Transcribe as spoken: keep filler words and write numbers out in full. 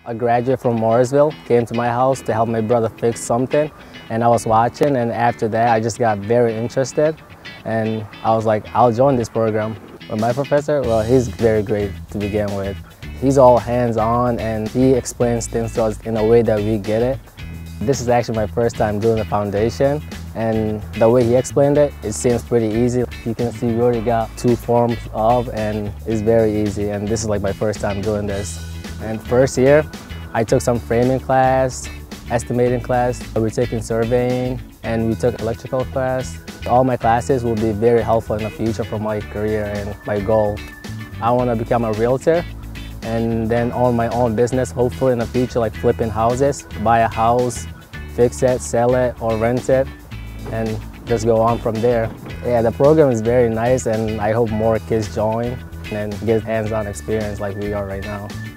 A graduate from Morrisville came to my house to help my brother fix something, and I was watching, and after that I just got very interested, and I was like, I'll join this program. But my professor, well, he's very great to begin with. He's all hands-on, and he explains things to us in a way that we get it. This is actually my first time doing the foundation, and the way he explained it, it seems pretty easy. You can see we already got two forms of, and it's very easy, and this is like my first time doing this. And first year, I took some framing class, estimating class, we were taking surveying, and we took electrical class. All my classes will be very helpful in the future for my career and my goal. I want to become a realtor and then own my own business, hopefully in the future, like flipping houses, buy a house, fix it, sell it, or rent it, and just go on from there. Yeah, the program is very nice, and I hope more kids join and get hands-on experience like we are right now.